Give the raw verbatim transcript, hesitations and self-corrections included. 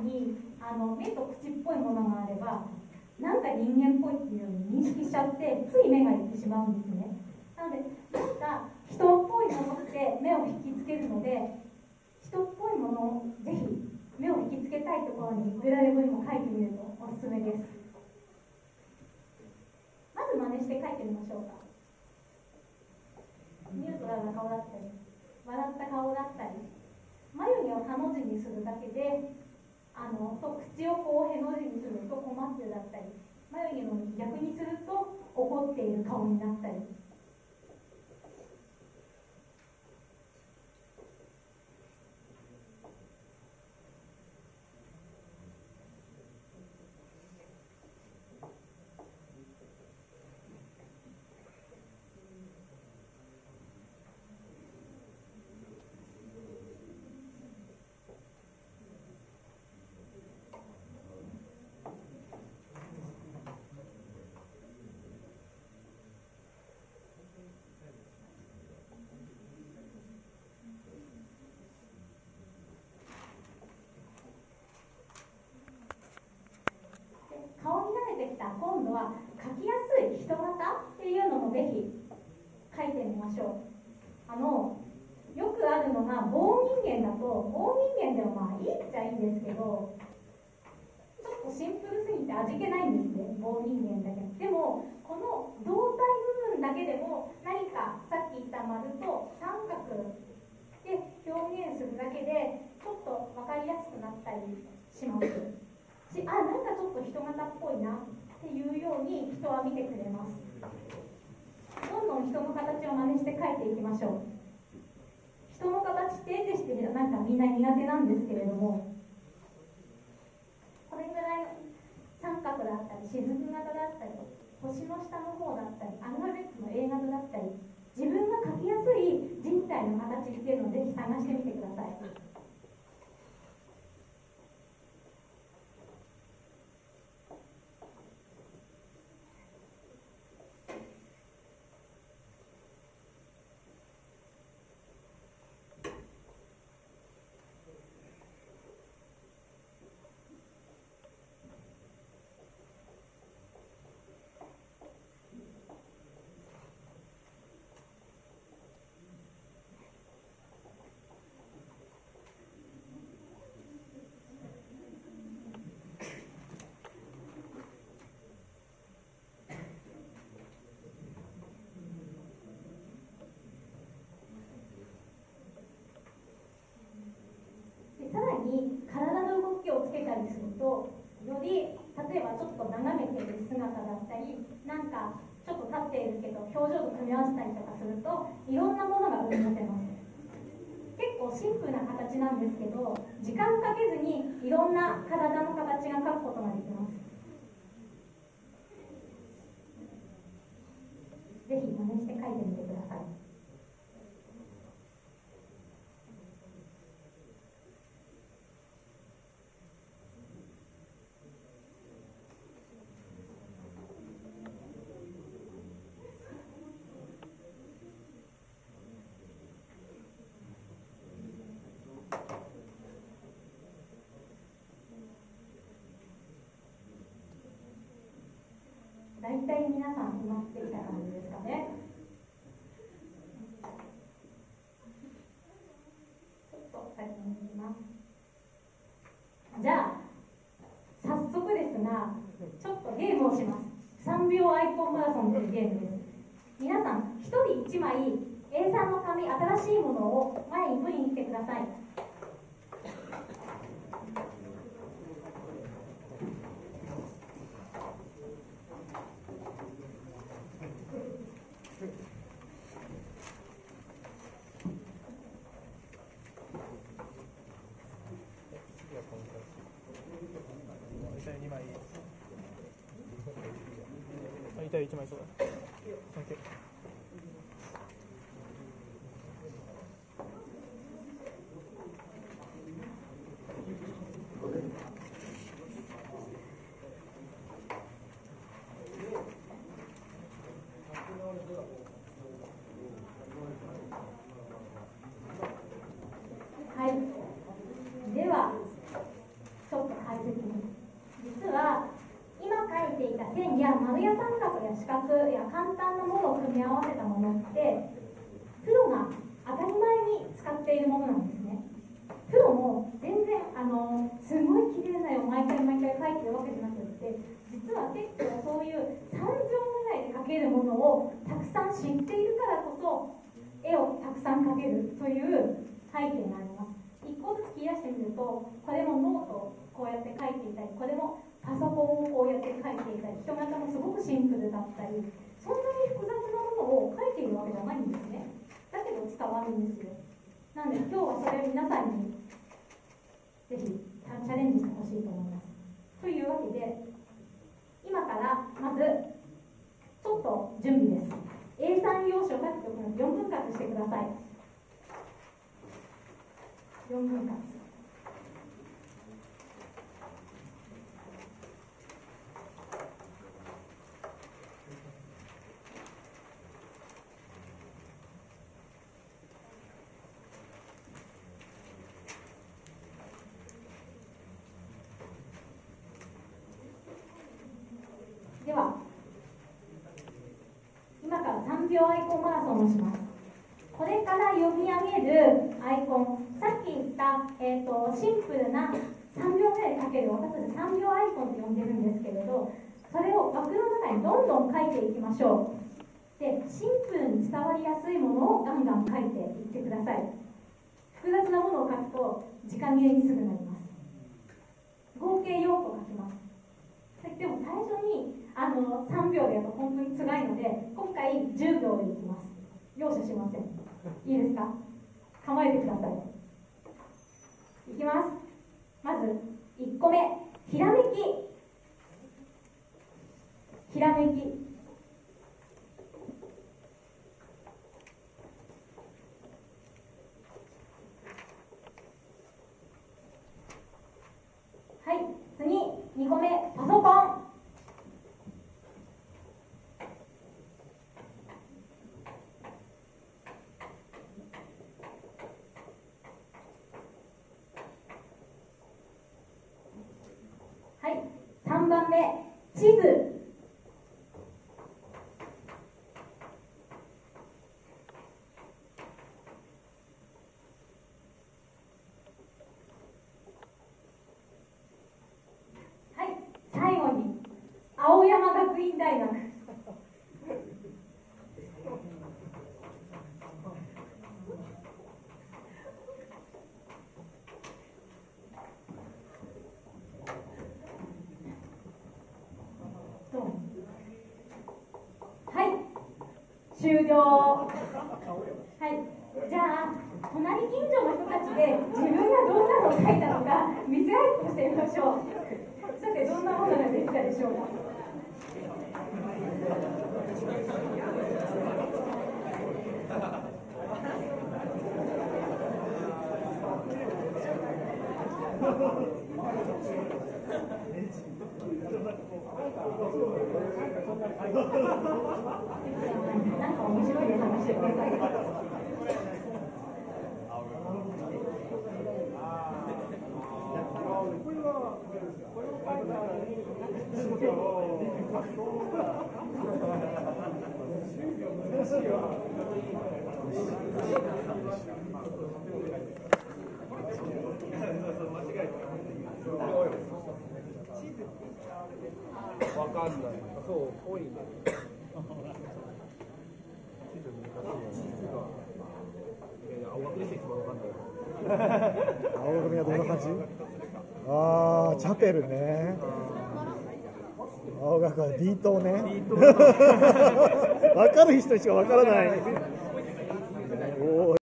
にあの目と口っぽいものがあれば、なんか人間っぽいっていうように認識しちゃって、つい目がいってしまうんですね。なので、なんか人っぽいものって目を引きつけるので、人っぽいものをぜひ目を引きつけたいところにグラデブにも描いてみるとおすすめです。まず真似して描いてみましょうか。ニュートラルな顔だったり、笑った顔だったり、眉毛をハの字にするだけで、あのと口をこうへの字にすると困ってるだったり、眉毛の逆にすると怒っている顔になったり。顔に慣れてきた今度は描きやすい人型っていうのもぜひ描いてみましょう。あのよくあるのが棒人間だと、棒人間でもまあいいっちゃいいんですけど、ちょっとシンプルすぎて味気ないんですね、棒人間だけ。でもこの胴体部分だけでも何かさっき言った丸と三角で表現するだけでちょっと分かりやすくなったりしますし、あ、なんかちょっと人型っぽいなっていうように人は見てくれます。どんどん人の形を真似して描いていきましょう。人の形って絵としてなんかみんな苦手なんですけれども、これぐらい三角だったり雫型だったり星の下の方だったりアルファベットの A 型だったり、自分が描きやすい人体の形っていうのをぜひ探してみてください。体の動きをつけたりすると、より例えばちょっと眺めている姿だったり、なんかちょっと立っているけど表情と組み合わせたりとかすると、いろんなものが生み出せます。結構シンプルな形なんですけど、時間かけずにいろんな体の形が描くことができます。ぜひ真似して描いてみてください。大体皆さん決まってきた感じですかね。ちょっと先に行きます。じゃあ早速ですが、ちょっとゲームをします。さんびょうアイコンマラソンというゲームです。皆さんひとりいちまい エーさん の紙、新しいものを前に取りに来てください。 いたいちまいそうだ。 はい。ではちょっとや四角や簡単なものを組み合わせたものってプロが当たり前に使っているものなんですね。プロも全然あのすごい綺麗な絵を毎回毎回描いてるわけじゃなくって実は結構そういうさんびょうぐらいで描けるものをたくさん知っているからこそ絵をたくさん描けるという背景があります。一個ずつ切り出してみるとこれもノートをこうやって描いていたりこれもパソコンをこうやって描いていたり人型もすごくシンプルだったりそんなに複雑なものを描いているわけじゃないんですね。だけど伝わるんですよ。なんで今日はそれを皆さんにぜひチャレンジしてほしいと思います。というわけで今からまずちょっと準備です。 エーさん 用紙を書くところによんぶん割してください。よんぶん割では今からさんびょうアイコンマラソンをします。これから読み上げるアイコン、さっき言った、えーと、シンプルなさんびょうぐらいで書ける私たちさんびょうアイコンと呼んでるんですけれどそれを枠の中にどんどん書いていきましょう。でシンプルに伝わりやすいものをガンガン書いていってください。複雑なものを書くと時間切れにすぐなります。合計よんこ書きます。でも最初にあのさんびょうでやると本当につらいので今回じゅうびょうでいきます。容赦しません。いいですか？構えてください。いきます。まずいっこめ、ひらめき。ひらめき。はい、次にこめ、パソコン。さんばんめ、地図。はい、最後に青山学院大学。終了。はい、じゃあ隣近所の人たちで自分がどんなのを書いたのか見せ合いっこしてみましょう。さてどんなものができたでしょうか。なんか面白いね、話してください。 わかんない。そう、多いね。青学出てきてもわかんない。 青組はどんな感じ？ああ、チャペルね。青学は D 棟ね。わかる人しかわからない。おー